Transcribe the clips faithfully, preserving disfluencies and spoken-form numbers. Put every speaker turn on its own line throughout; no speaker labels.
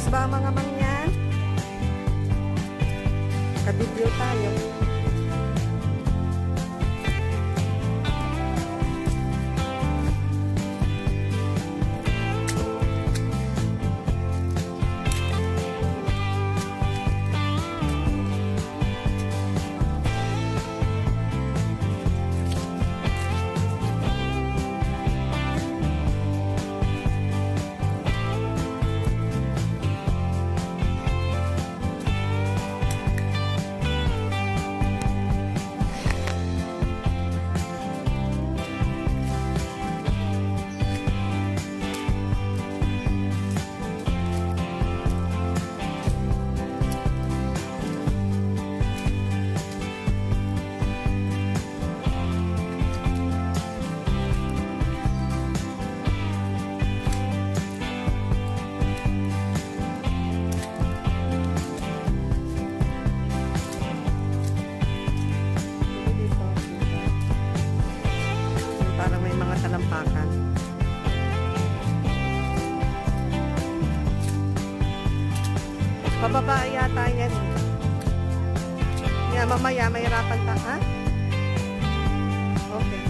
ba ang mga mangyan? Kabidyo tayo. Talampakan. Pababa yata yan. Yan, mamaya mahirapan ta, ha? Okay.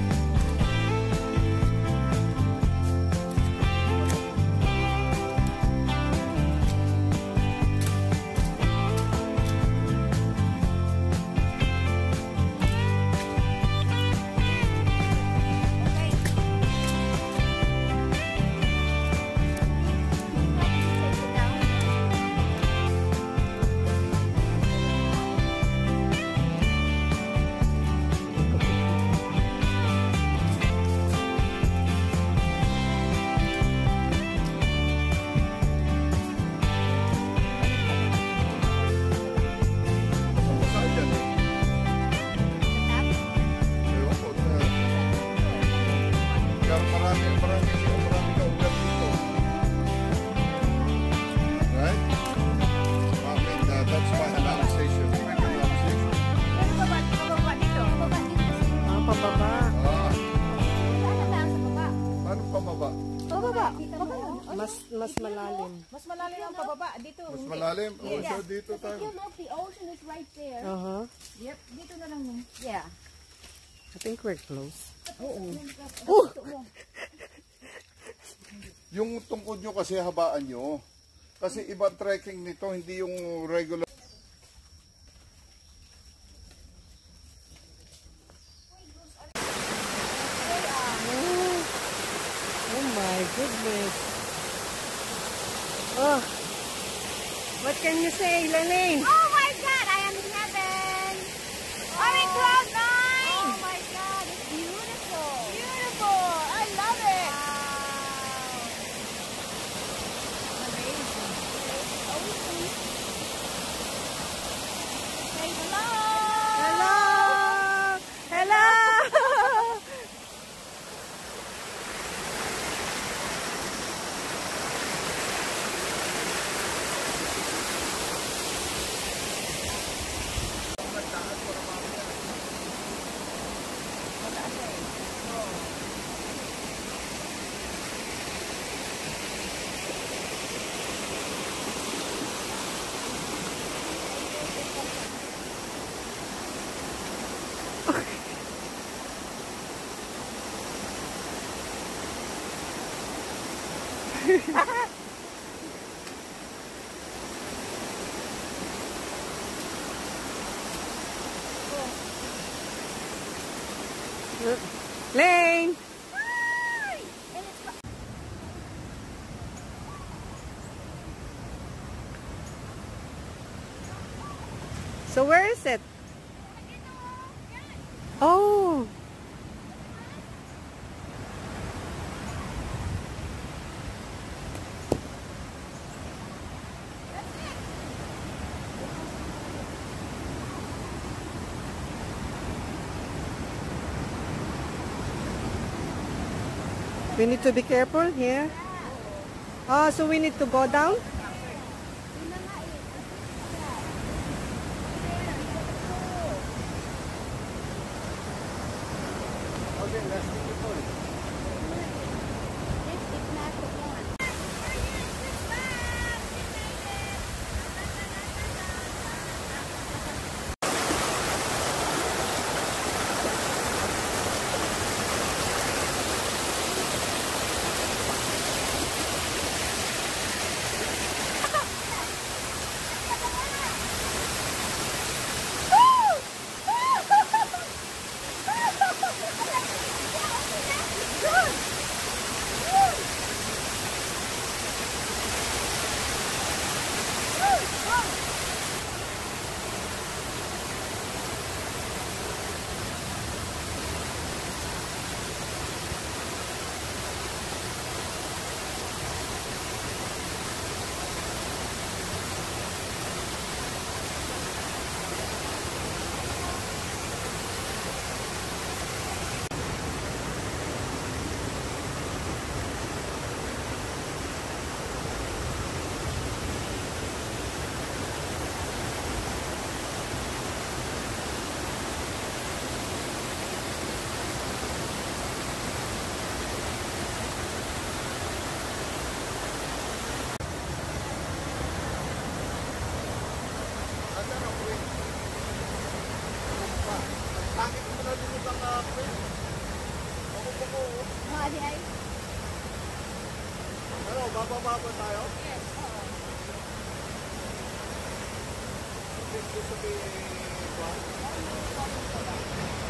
Mas mas malalim.
Mas malalim ang pababa dito.
Mas malalim. Oh, so dito tayo.
You know, the ocean is right there.
Uh-huh.
Yep, dito na lang yun.
Yeah.
I think we're close.
Oo.
Oh!
Yung tungkod nyo kasi habaan nyo. Kasi ibang trekking nito, hindi yung regular.
Oh my goodness. Oh. What can you say, Lene?
Oh my God, I am in heaven. I'm in cloud nine. Oh my God, it's beautiful.
Beautiful. I love it.
Wow. Amazing. Ocean. Say hello.
Hello! Hello! Lane! So where is it? Oh! We need to be careful here. Oh, so we need to go down?
Okay, let's take the point.
This is not the one.
Bakit mo na dito ang uh, quiz? Ako po ko.
Mga di ay.
Ano, bababa ba tayo?
Yes. Oo.
Gusto sabihin,